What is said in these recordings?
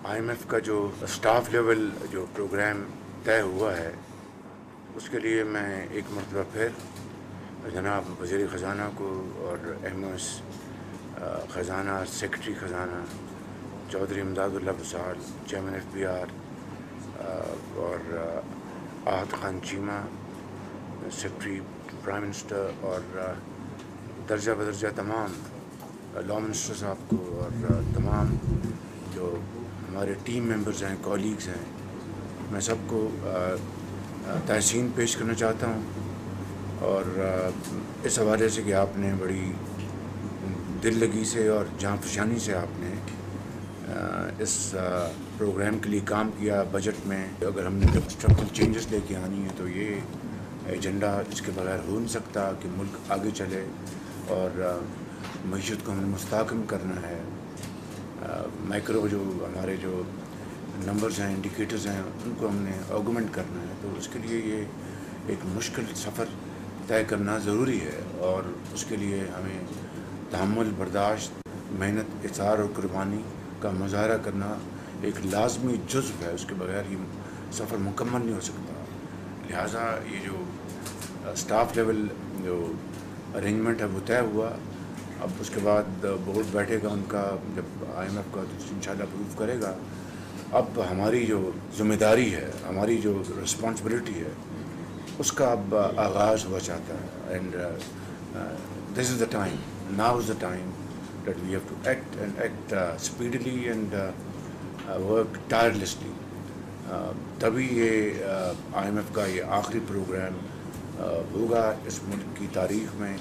IMF کا جو staff level جو پروگرام طے ہوا ہے اس کے لیے میں ایک مرتبہ پھر جناب وزیر خزانہ کو اور MOS خزانہ سیکرٹری خزانہ چودھری امداد اللہ وصال چیئرمین FBR اور Ahad Khan Cheema secretary prime minister اور درجہ بدرجہ تمام لا منسٹر صاحب کو اور تمام جو ہمارے ٹیم ممبرز ہیں کولیگز ہیں میں سب کو تحسین پیش کرنا چاہتا ہوں اور اس حوالے سے کہ آپ نے بڑی دل لگی سے اور جاں فشانی سے آپ نے اس پروگرام کے لیے کام کیا. بجٹ میں اگر ہم نے جب اسٹرکچرل چینجز لے کے آنی ہے تو یہ ایجنڈا اس کے بغیر ہو نہیں سکتا کہ ملک آگے چلے اور معیشت کو ہم نے مستحکم کرنا ہے. مائکرو جو ہمارے جو نمبرز ہیں انڈیکیٹرز ہیں ان کو ہم نے آگومنٹ کرنا ہے تو اس کے لیے یہ ایک مشکل سفر طے کرنا ضروری ہے اور اس کے لیے ہمیں تحمل برداشت محنت اصرار اور قربانی کا مظاہرہ کرنا ایک لازمی جزو ہے. اس کے بغیر یہ سفر مکمل نہیں ہو سکتا. لہٰذا یہ جو اسٹاف لیول جو ارینجمنٹ ہے وہ طے ہوا. اب اس کے بعد بورڈ بیٹھے گا ان کا جب IMF کا انشاءاللہ اپروو کرے گا. اب ہماری جو ذمہ داری ہے ہماری جو رسپانسبلٹی ہے اس کا اب آغاز ہوا چاہتا ہے. And this is the time now is the time that we have to act and act speedily and work tirelessly. تبھی یہ IMF کا یہ آخری پروگرام ہوگا اس ملک کی تاریخ میں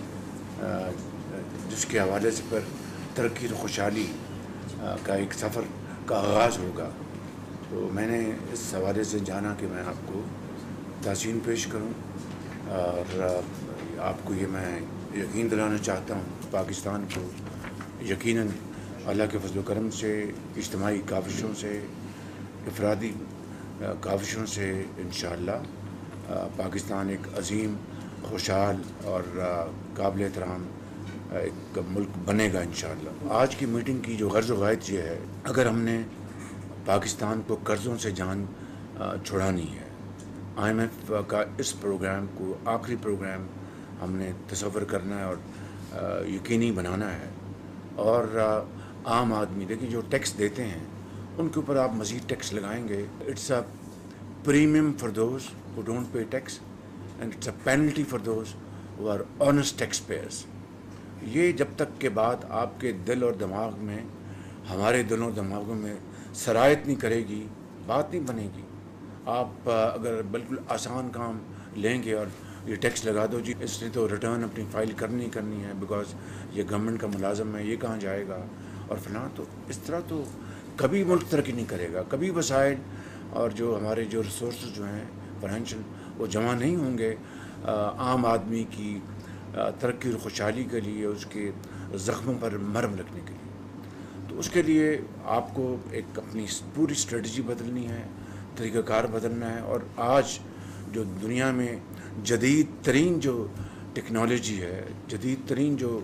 جس کے حوالے سے پر ترقی اور خوشحالی کا ایک سفر کا آغاز ہوگا. تو میں نے اس حوالے سے جانا کہ میں آپ کو تحسین پیش کروں اور آپ کو یہ میں یقین دلانا چاہتا ہوں پاکستان کو یقیناً اللہ کے فضل و کرم سے اجتماعی کاوشوں سے افرادی کاوشوں سے انشاءاللہ پاکستان ایک عظیم خوشحال اور قابل احترام ایک ملک بنے گا انشاءاللہ. آج کی میٹنگ کی جو غرض و غایت یہ ہے اگر ہم نے پاکستان کو قرضوں سے جان چھڑانی ہے IMF کا اس پروگرام کو آخری پروگرام ہم نے تصور کرنا ہے اور یقینی بنانا ہے. اور عام آدمی دیکھیں جو ٹیکس دیتے ہیں ان کے اوپر آپ مزید ٹیکس لگائیں گے. It's a premium for those who don't pay tax and it's a penalty for those who are honest tax payers. یہ جب تک کے بعد آپ کے دل اور دماغ میں ہمارے دلوں اور دماغوں میں سرایت نہیں کرے گی بات نہیں بنے گی. آپ اگر بالکل آسان کام لیں گے اور یہ ٹیکس لگا دو جی اس نے تو ریٹرن اپنی فائل کرنی ہے بیکاز یہ گورنمنٹ کا ملازم ہے یہ کہاں جائے گا اور فلاں, تو اس طرح تو کبھی ملک ترقی نہیں کرے گا. کبھی وسائل اور جو ہمارے جو ریسورسز جو ہیں فائنینشیل وہ جمع نہیں ہوں گے عام آدمی کی ترقی اور خوشحالی کے لیے اس کے زخموں پر مرہم رکھنے کے لیے. تو اس کے لیے آپ کو ایک اپنی پوری اسٹریٹجی بدلنی ہے, طریقہ کار بدلنا ہے. اور آج جو دنیا میں جدید ترین جو ٹیکنالوجی ہے جدید ترین جو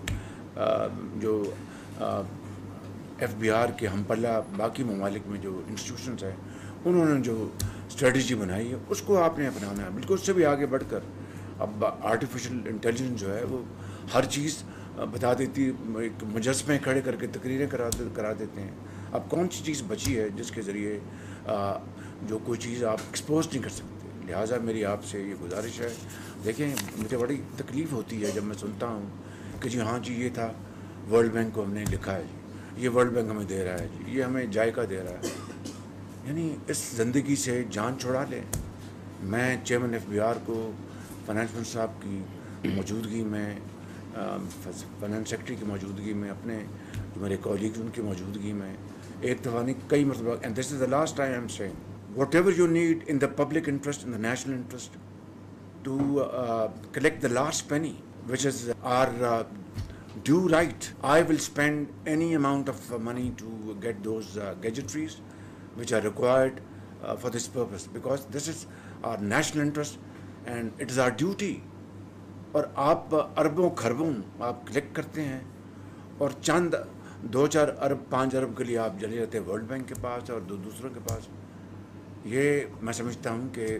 FBR کے ہم پلہ باقی ممالک میں جو انسٹیٹیوشنز ہیں انہوں نے جو اسٹریٹجی بنائی ہے اس کو آپ نے اپنانا ہے. بالکل اس سے بھی آگے بڑھ کر اب آرٹیفیشل انٹیلیجنس جو ہے وہ ہر چیز بتا دیتی ہے, ایک مجسمے کھڑے کر کے تقریریں کرا دیتے ہیں. اب کون سی چیز بچی ہے جس کے ذریعے جو کوئی چیز آپ ایکسپوز نہیں کر سکتے. لہٰذا میری آپ سے یہ گزارش ہے. دیکھیں مجھے بڑی تکلیف ہوتی ہے جب میں سنتا ہوں کہ جی ہاں جی یہ تھا ورلڈ بینک کو ہم نے لکھا ہے جی یہ ورلڈ بینک ہمیں دے رہا ہے جی یہ ہمیں جائقہ دے رہا ہے. یعنی اس زندگی سے جان چھڑا لیں. میں چیئرمین FBR کو فائنانس منسٹر صاحب کی موجودگی میں فائنانس سیکرٹری کی موجودگی میں اپنے جو میرے کولیگز ان کی موجودگی میں ایک دفعہ نہیں کئی مرتبہ and this is the last time I am seeing what you need in the public interest in the national interest to collect the last penny which is our due right. I will spend any amount of money to get those gadgetries which are required for this purpose because this is our national interest and it is our duty. اور آپ اربوں خربوں آپ collect کرتے ہیں اور چند 2-4 अरब 5 अरब के लिए आप चले जाते हैं वर्ल्ड बैंक के पास और दूसरों के पास। ये मैं समझता हूँ कि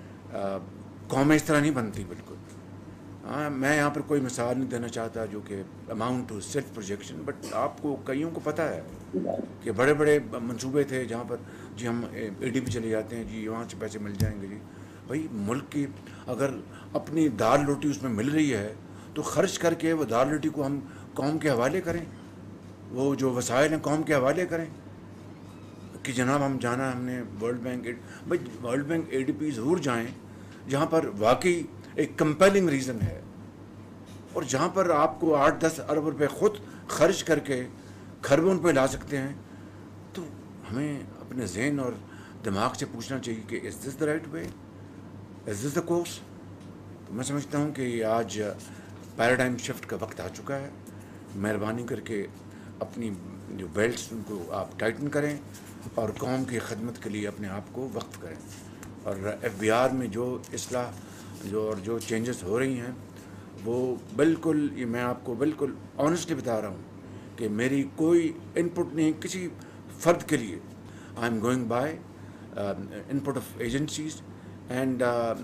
कौमें इस तरह नहीं बनती बिल्कुल। हाँ, मैं यहाँ पर कोई मिसाल नहीं देना चाहता जो कि amount to self projection, but आपको कईयों को पता है कि बड़े बड़े मंसूबे थे जहाँ पर जी हम ADB चले जाते हैं, जी वहाँ से पैसे मिल जाएंगे। जी भाई, मुल्क की अगर अपनी दाल रोटी उसमें मिल रही है तो खर्च करके वो दाल रोटी को हम कौम के हवाले करें, वो जो वसाइल हैं कौम के हवाले करें कि जनाब हम जाना हमने वर्ल्ड बैंक। भाई वर्ल्ड बैंक ADB ज़रूर जाएं जहाँ पर वाकई एक कंपेलिंग रीज़न है और जहाँ पर आपको 8-10 अरब रुपए खुद खर्च करके खरबों पे ला सकते हैं। तो हमें अपने जहन और दिमाग से पूछना चाहिए कि is this the right way, is this the course. तो मैं समझता हूँ कि आज पैराडाइम शिफ्ट का वक्त आ चुका है। मेहरबानी करके अपनी जो बेल्ट्स उनको आप टाइटन करें और कौम की खदमत के लिए अपने आप को वक्फ करें। और FBR में जो इस्लाह जो चेंजेस हो रही हैं वो बिल्कुल, ये मैं आपको बिल्कुल ऑनेस्टली बता रहा हूँ कि मेरी कोई इनपुट नहीं किसी फ़र्द के लिए। I am going by input of agencies and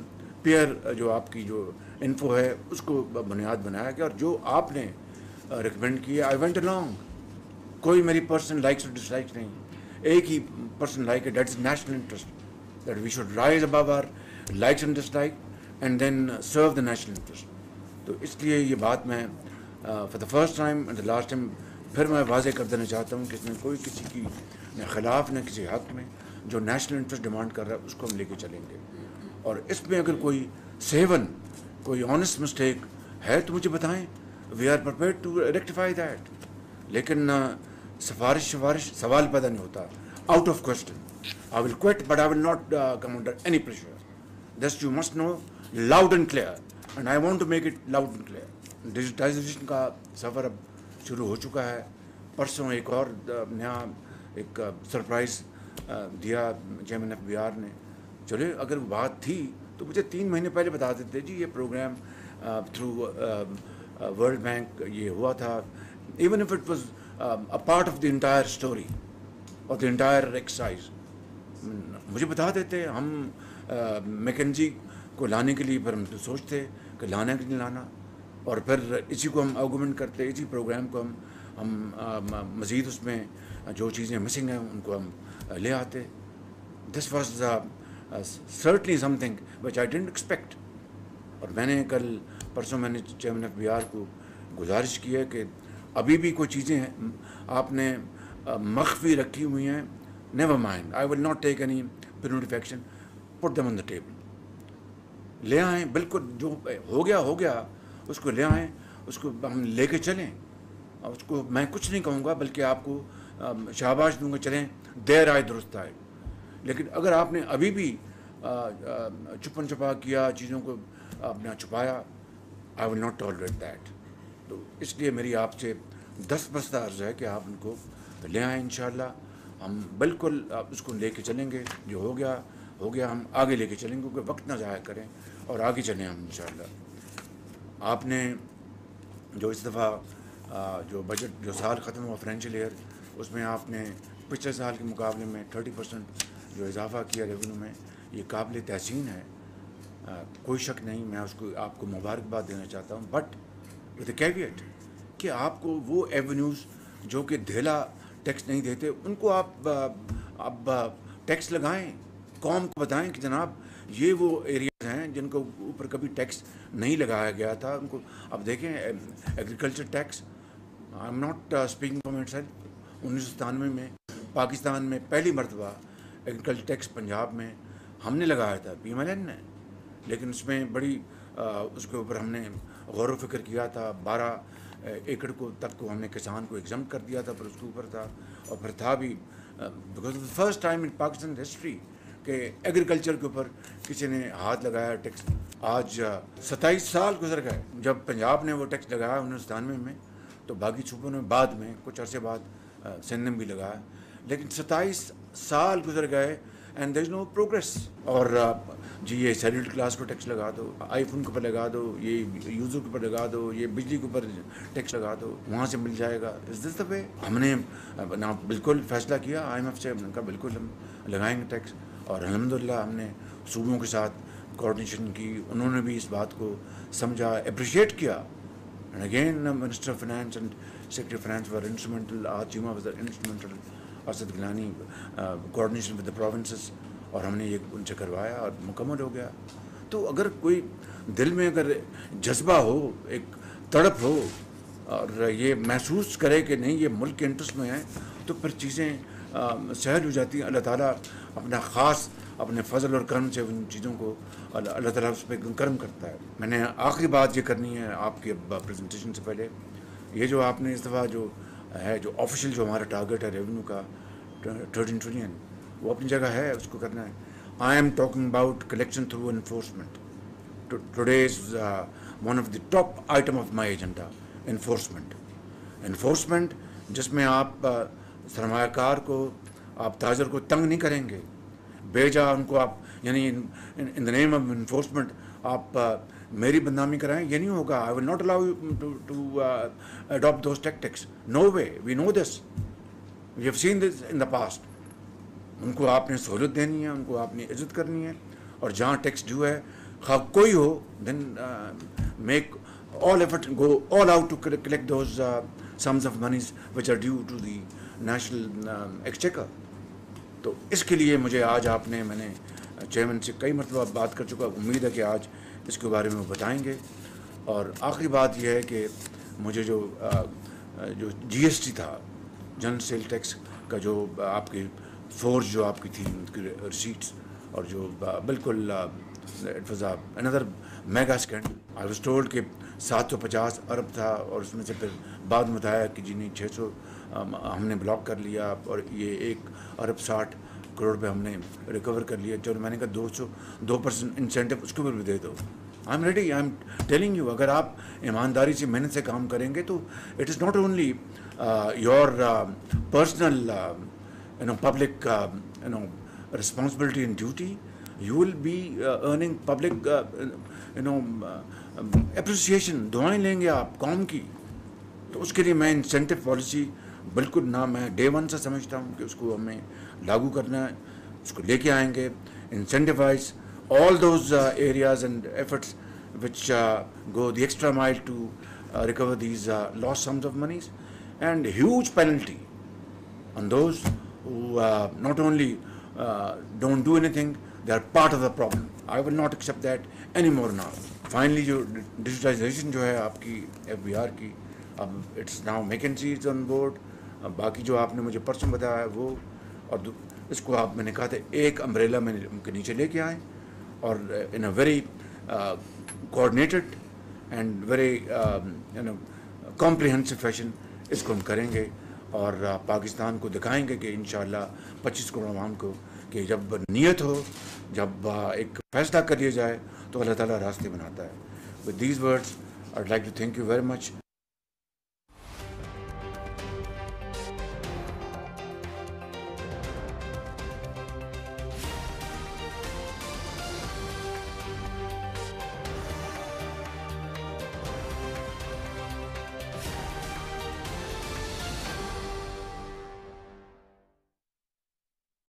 peer जो आपकी जो इन्फो है उसको बुनियाद बनाया गया और जो आपने रिकमेंड किया आई वेंट अलॉन्ग। कोई मेरी पर्सनल लाइक्स और डिसलाइक्स नहीं, एक ही पर्सनल लाइक है, that is national interest, that we should rise above our likes and dislike and then serve the national interest. तो इसलिए ये बात मैं for the first time and the last time फिर मैं वाज़ेह कर देना चाहता हूँ कि इसमें कोई किसी की न खिलाफ न किसी हक़ में। जो नेशनल इंटरेस्ट डिमांड कर रहा है उसको हम लेके चलेंगे और इसमें अगर कोई सेवन कोई ऑनेस्ट मिस्टेक है तो मुझे बताएं, we are prepared to rectify that. लेकिन सिफारिश सवाल पैदा नहीं होता, out of question. I will quit but I will not come under any pressure, this you must know loud and clear and I want to make it loud and clear. Digitization का सफ़र अब शुरू हो चुका है। परसों एक और नया एक सरप्राइज़ दिया चेयरमैन FBR ने। चले अगर बात थी तो मुझे 3 महीने पहले बता देते जी ये प्रोग्राम थ्रू वर्ल्ड बैंक ये हुआ था, even if it was a part of the entire story और द इंटायर एक्सरसाइज। मुझे बता देते, हम मैकेंजी को लाने के लिए फिर हम तो सोचते कि लाना कि नहीं लाना, और फिर इसी को हम आर्गूमेंट करते, इसी प्रोग्राम को हम मज़ीद उसमें जो चीज़ें मिसिंग हैं उनको हम ले आते। This was certainly something which I didn't expect। और मैंने परसों मैंने चेयरमैन FBR को गुजारिश की है कि अभी भी कोई चीज़ें आपने मख्फी रखी हुई हैं, never mind, I will not take any preventive action, put them on the table. ले आएँ, बिल्कुल जो हो गया उसको ले आएँ, उसको हम लेके चलें। उसको मैं कुछ नहीं कहूँगा बल्कि आपको शाबाश दूँगा, चलें देर आए दुरुस्त आए। लेकिन अगर आपने अभी भी छुपन छुपा किया, चीज़ों को अपना छुपाया, I will not tolerate that. तो इसलिए मेरी आपसे दस्तबस्ता अर्ज़ है कि आप उनको ले आएँ। इंशाअल्लाह हम बिल्कुल उसको लेके चलेंगे। जो हो गया हम आगे लेके चलेंगे, क्योंकि वक्त ना ज़ाया करें और आगे चलें हम इंशाअल्लाह। आपने जो इस दफ़ा जो बजट जो साल ख़त्म हुआ फाइनेंशियल ईयर, उसमें आपने पिछले साल के मुकाबले में 30% जो इजाफ़ा किया रेवेन्यू में, ये काबिल तहसीन है, कोई शक नहीं। मैं उसको आपको मुबारकबाद देना चाहता हूँ, बट विद कैविएट कि आपको वो एवेन्यूज़ जो कि धेला टैक्स नहीं देते उनको आप टैक्स लगाएं, कौम को बताएं कि जनाब ये वो एरियाज़ हैं जिनको ऊपर कभी टैक्स नहीं लगाया गया था, उनको अब देखें। Agriculture tax, I am not speaking for myself, 1997 में पाकिस्तान में पहली मरतबा एग्रीकल्चर टैक्स पंजाब में हमने लगाया था, PMLN ने। लेकिन उसमें बड़ी उसके ऊपर हमने गौर व फिक्र किया था। 12 एकड़ को तक को हमने किसान को एग्जाम कर दिया था, पर उसके ऊपर था। और फिर था भी because the first time in Pakistan history कि एग्रीकल्चर के ऊपर किसी ने हाथ लगाया टैक्स। आज 27 साल गुजर गए जब पंजाब ने वो टैक्स लगाया 1997 में, तो बाकी सूबों ने बाद में कुछ अरसे बाद सिंध ने भी लगाया। लेकिन 27 साल गुजर गए and there is no progress. और جی یہ سیلولر کلاس کو ٹیکس لگا دو, آئی فون کے اوپر لگا دو, یہ یوزر کے اوپر لگا دو, یہ بجلی کے اوپر ٹیکس لگا دو, وہاں سے مل جائے گا. از دس دا وے؟ ہم نے بالکل فیصلہ کیا آئی ایم ایف سے, ہم نے کہا بالکل ہم لگائیں گے ٹیکس, اور الحمدللہ ہم نے صوبوں کے ساتھ کوآرڈینیشن کی, انہوں نے بھی اس بات کو سمجھا, اپریشیٹ کیا. And again minister of finance and secretary of finance were instrumental, Cheema was instrumental, Asad Gilani coordination with the provinces, اور ہم نے یہ ان سے کروایا اور مکمل ہو گیا. تو اگر کوئی دل میں اگر جذبہ ہو, ایک تڑپ ہو, اور یہ محسوس کرے کہ نہیں یہ ملک کے انٹرسٹ میں ہے, تو پھر چیزیں سہل ہو جاتی ہیں. اللہ تعالیٰ اپنا خاص اپنے فضل اور کرم سے ان چیزوں کو اللہ تعالیٰ اس پہ کرم کرتا ہے. میں نے آخری بات یہ کرنی ہے آپ کی پریزنٹیشن سے پہلے, یہ جو آپ نے اس دفعہ جو ہے جو آفیشیل جو ہمارا ٹارگیٹ ہے ریونیو کا 13 ٹریلین, وہ اپنی جگہ ہے, اس کو کرنا ہے. I am talking about collection through enforcement. Today is one of the top item of my agenda, enforcement جس میں آپ سرمایہ کار کو, آپ تاجر کو تنگ نہیں کریں گے, بیجا ان کو آپ یعنی ان دا نیم آف انفورسمنٹ آپ میری بدنامی کرائیں, یہ نہیں ہوگا. I will not allow you to adapt those tactics, no way, we know this, we have seen this in the past. ان کو آپ نے سہولت دینی ہے, ان کو آپ نے عزت کرنی ہے, اور جہاں ٹیکس ڈیو ہے خواہ کوئی ہو, then make all effort, go all out to collect those sums of monies which are due to the national exchequer. تو اس کے لیے مجھے آج آپ نے, میں نے چیئرمین سے کئی مرتبہ بات کر چکا, امید ہے کہ آج اس کے بارے میں وہ بتائیں گے. اور آخری بات یہ ہے کہ مجھے جو جی ایس ٹی تھا, جنرل سیل ٹیکس کا, جو آپ کی فورج جو آپ کی تھی ان کی ریسیٹس, اور جو بالکل اٹ واز اندر mega scandal. I was told کہ 750 ارب تھا, اور اس میں سے پھر بعد میں بتایا کہ جی نہیں 600 ہم نے بلاک کر لیا, اور یہ 1 ارب 60 کروڑ پہ ہم نے ریکور کر لیا. چلو میں نے کہا 2% انسینٹو اس کے اوپر بھی دے دو. I am ready, I am telling you, اگر آپ ایمانداری سے محنت سے کام کریں گے تو it is not only your personal public responsibility and duty, you will be earning public appreciation. دعائیں لیں گے آپ قوم کی. تو اس کے لیے میں انسینٹو پالیسی بالکل نہ, میں ڈے ون سے سمجھتا ہوں کہ اس کو ہمیں لاگو کرنا ہے, اس کو لے کے آئیں گے. Incentivise all those areas and efforts which go the extra mile to recover these lost sums of monies, and huge penalty on those who not only don't do anything, they are part of the problem. I will not accept that anymore now. Finally, جو digitisation جو ہے آپ کی F B R کی, اب it's now McKinsey is on board. باقی جو آپ نے مجھے پرسوں بتایا ہے وہ, اور اس کو آپ, میں نے کہا تھا ایک امبریلا میں کے نیچے لے کے آئیں, اور in a very coordinated and very comprehensive fashion اس کو ہم کریں گے, اور پاکستان کو دکھائیں گے کہ انشاءاللہ 25 کروڑ عوام کو کہ جب نیت ہو, جب ایک فیصلہ کر لیا جائے تو اللہ تعالیٰ راستے بناتا ہے. With these words, I'd like to thank you very much